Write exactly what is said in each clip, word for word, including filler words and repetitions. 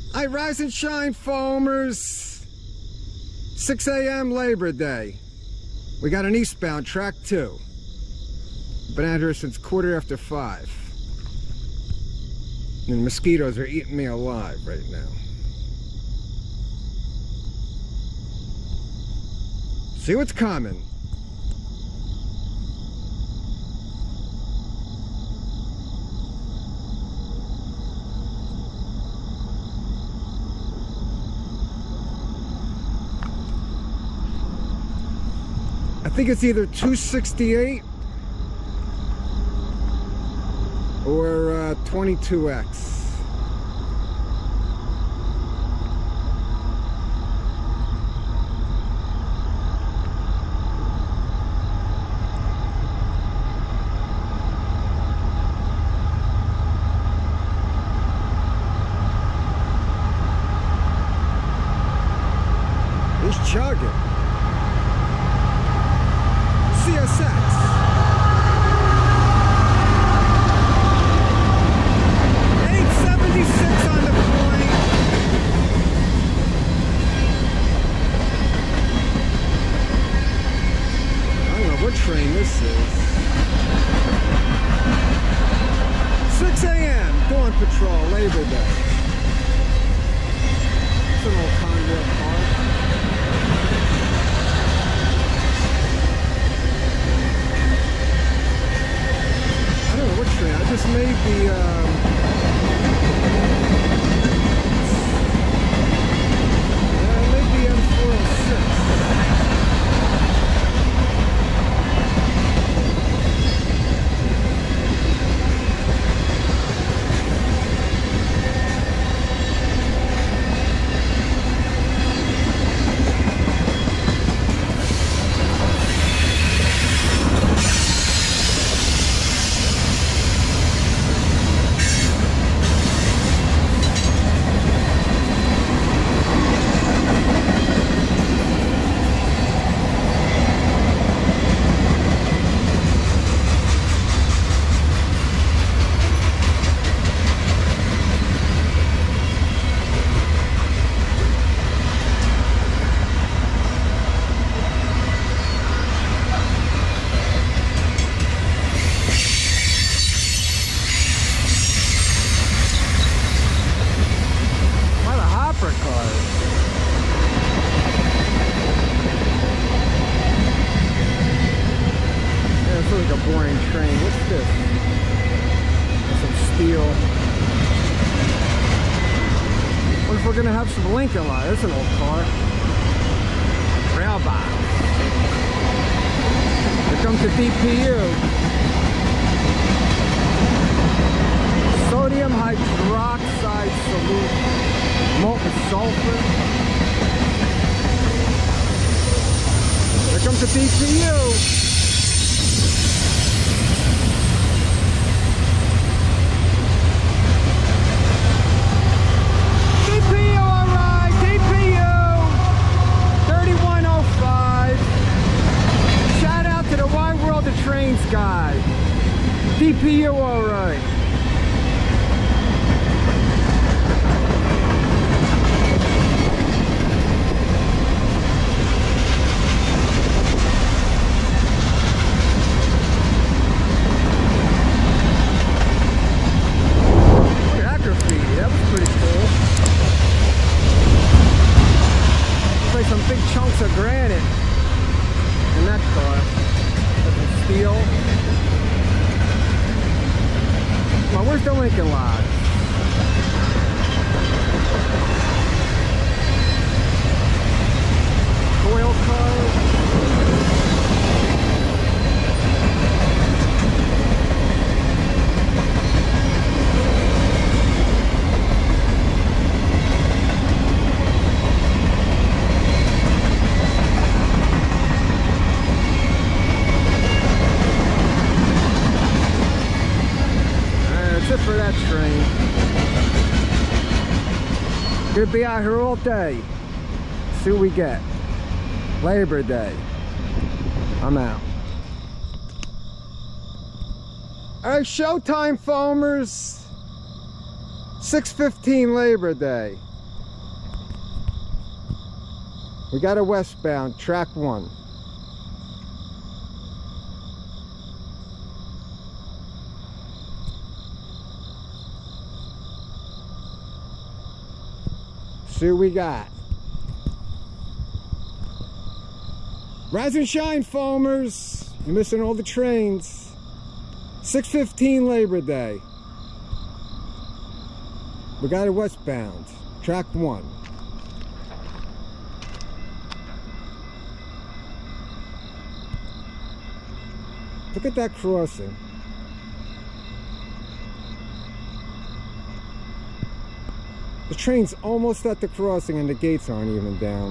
I rise and shine, foamers. six A M Labor Day. We got an eastbound track two. Been out here since quarter after five. And mosquitoes are eating me alive right now. See what's coming. I think it's either two sixty-eight or uh, twenty-two X. He's chugging. C S X. eight seventy-six on the point. I don't know what train this is. six A M Dawn Patrol, Labor Day. It's an old Conrail car. I just made the um, yeah, I made the M four oh six. Boring train. What's this? Some steel. What if we're gonna have some Lincoln line? That's an old car. Railfanning. Here comes the D P U. Sodium hydroxide solute. Molten sulfur. Here comes the D P U. Trains guy. D P U alright. Look at that graffiti. That was pretty cool. Looks like some big chunks of granite in that car. Steel. Well, where's the Lincoln Lodge? Coil cars. For that train. Could be out here all day. See what we get. Labor Day. I'm out. Alright, showtime, foamers. six fifteen Labor Day. We got a westbound, track one. See what we got. Rise and shine, foamers. You're missing all the trains. six fifteen Labor Day. We got it westbound, track one. Look at that crossing. The train's almost at the crossing and the gates aren't even down.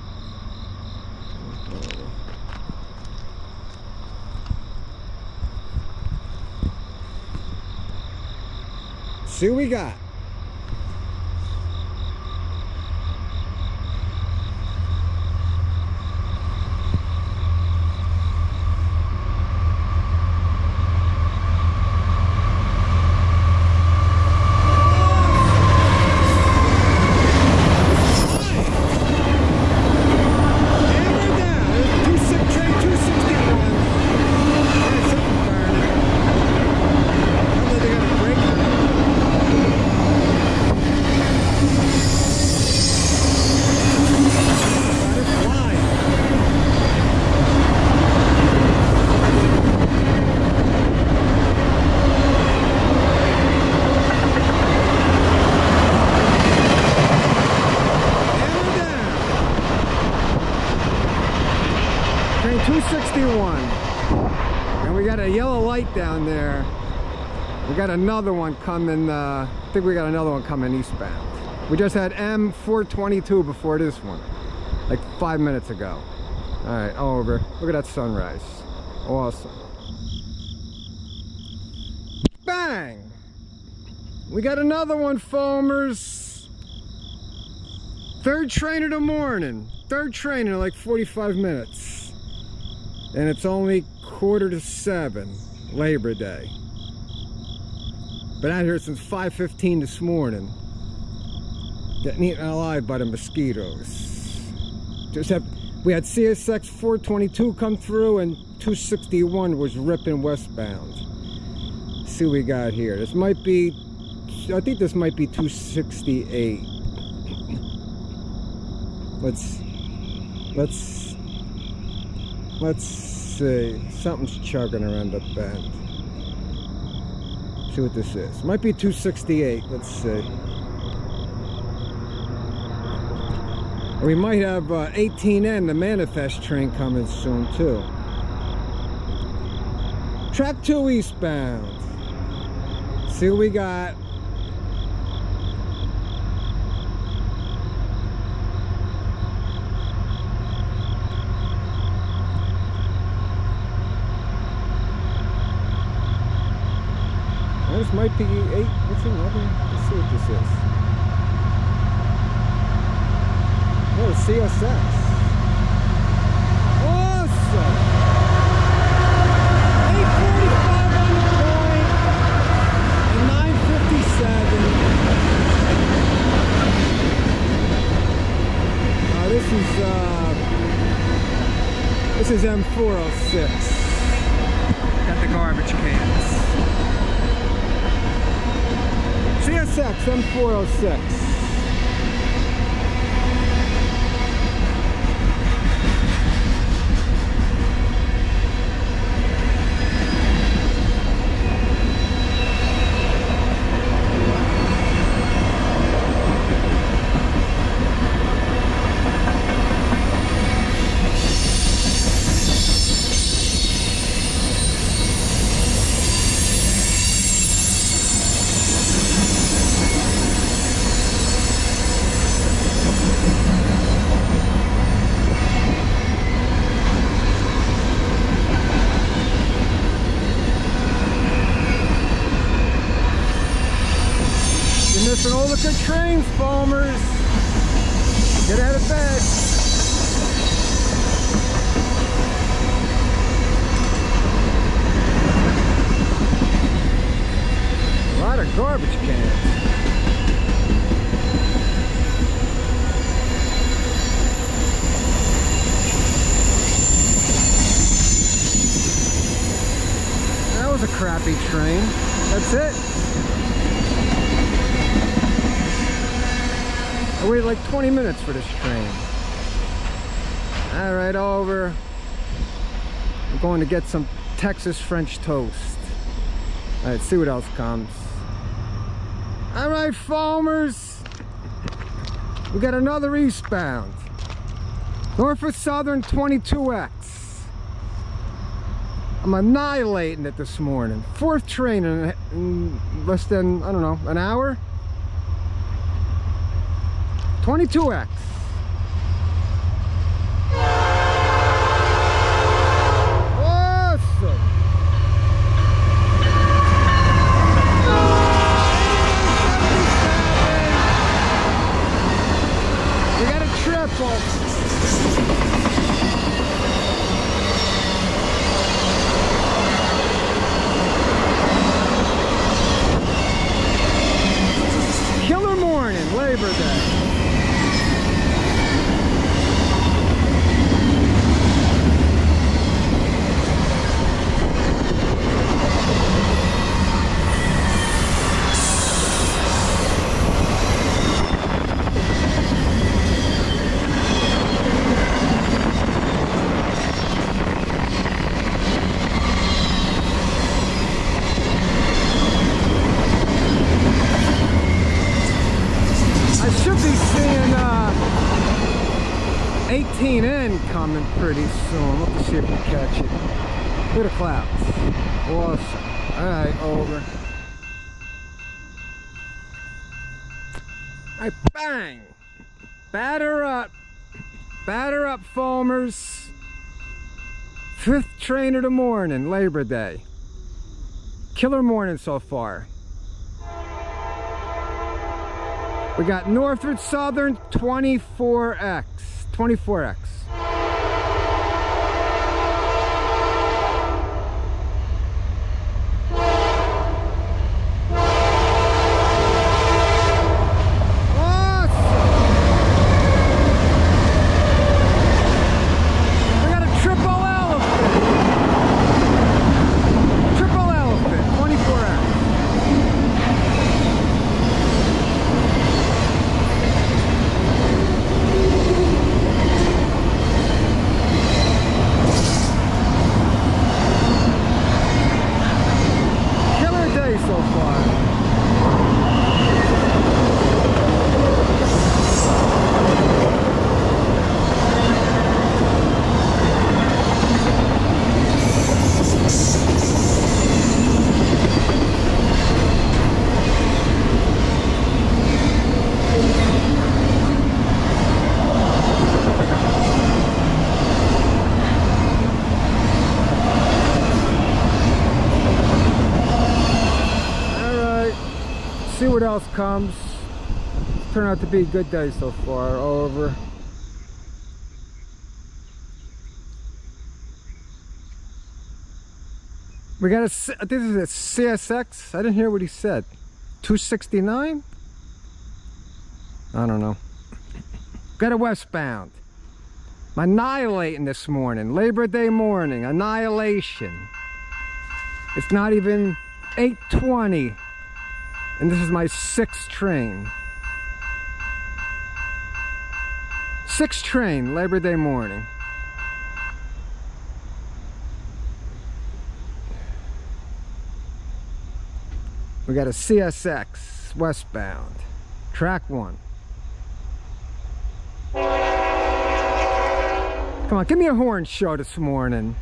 See what we got. two sixty-one, and we got a yellow light down there. We got another one coming, uh, I think we got another one coming eastbound. We just had M four twenty-two before this one, like five minutes ago. All right, over. Look at that sunrise. Awesome. Bang! We got another one, foamers. Third train of the morning. Third train in like forty-five minutes. And it's only quarter to seven, Labor Day. Been out here since five fifteen this morning. Getting eaten alive by the mosquitoes. Just have, we had C S X four twenty-two come through and two sixty-one was ripping westbound. Let's see what we got here. This might be, I think this might be two sixty-eight. Let's, let's, let's see. Something's chugging around the bend. See what this is. Might be two sixty-eight. Let's see. We might have uh, eighteen N, the Manifest train, coming soon too. Track two eastbound. See what we got. Well, this might be eight. What's another? Let's see what this is. Oh, it's C S X. Awesome! eight forty-five on the point and nine fifty-seven. Uh, this is uh, this is M four oh six. Got the garbage cans. C S X M four oh six. Missing all the good trains, foamers. Get out of bed. A lot of garbage cans. it. I waited like twenty minutes for this train. All right, over. I'm going to get some Texas French toast. All right, see what else comes. All right, foamers. We got another eastbound. Norfolk Southern twenty-two X. I'm annihilating it this morning. Fourth train in, in less than, I don't know, an hour. twenty-two X. Awesome. We got a triple. Killer morning, Labor Day. eighteen N coming pretty soon. Let's see if we catch it. Look at the clouds. Awesome. Alright, over. Alright, bang! Batter up. Batter up, foamers. Fifth train of the morning, Labor Day. Killer morning so far. We got Norfolk Southern twenty-four X. twenty-four X. See what else comes. Turned out to be a good day so far. Over. We got a, this is a C S X. I didn't hear what he said. two sixty-nine? I don't know. Got a westbound. I'm annihilating this morning. Labor Day morning. Annihilation. It's not even eight twenty. And this is my sixth train. Sixth train, Labor Day morning. We got a C S X westbound. Track one. Come on, give me a horn show this morning.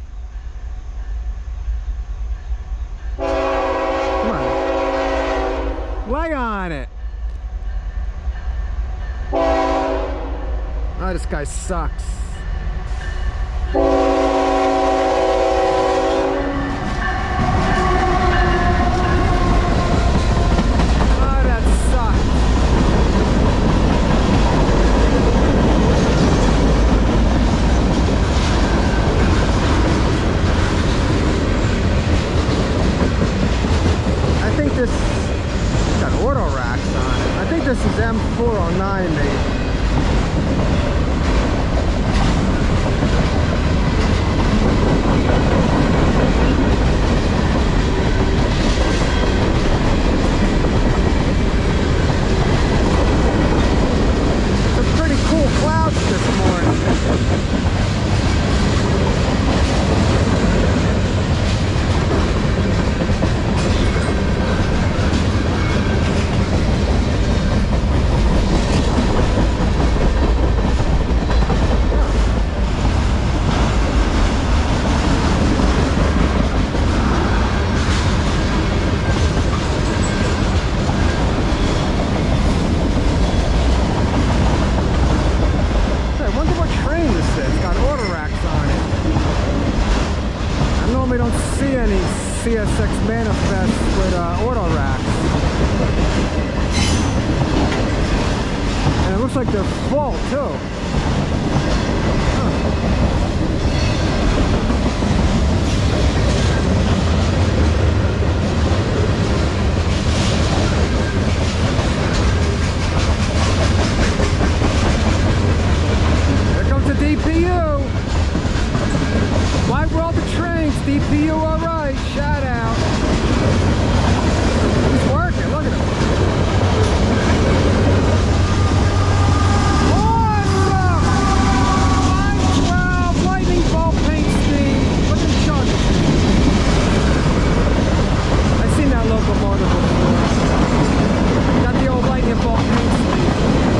Lay on it. Oh, this guy sucks. Oh, that sucks. I think this got auto racks on it. I think this is M four oh nine maybe. S X Manifests with uh, auto racks. And it looks like they're full too. Huh. Here comes the D P U. Why were all the trains? D P U alright. Shout out. He's working. Look at him. Awesome! five twelve lightning bolt paint scheme. Look at the chunk. I've seen that locomotive before. Got the old lightning bolt paint scheme.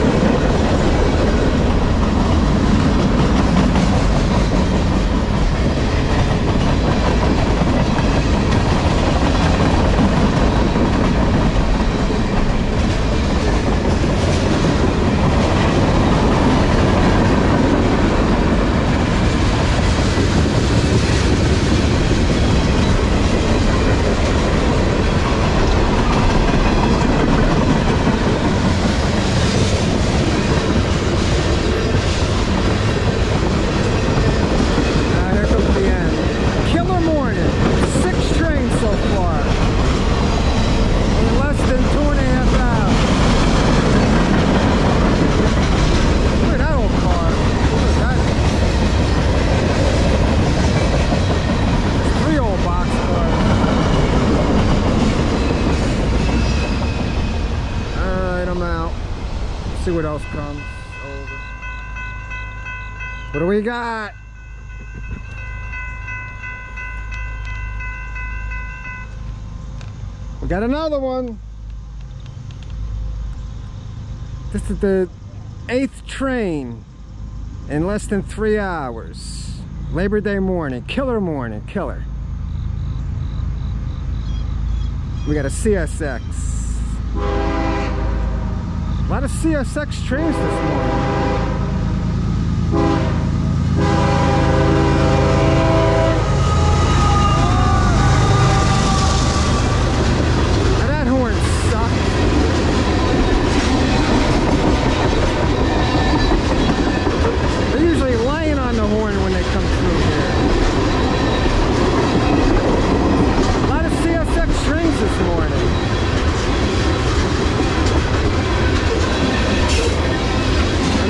See what else comes over. What do we got? We got another one. This is the eighth train in less than three hours. Labor Day morning, killer morning, killer. We got a C S X. A lot of C S X trains this morning. Now that horn sucks. They're usually laying on the horn when they come through here. A lot of C S X trains this morning.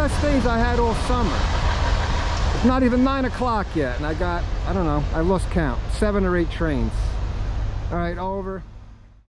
best days I had all summer. It's not even nine o'clock yet, and I got, I don't know, I lost count, seven or eight trains. All right, over.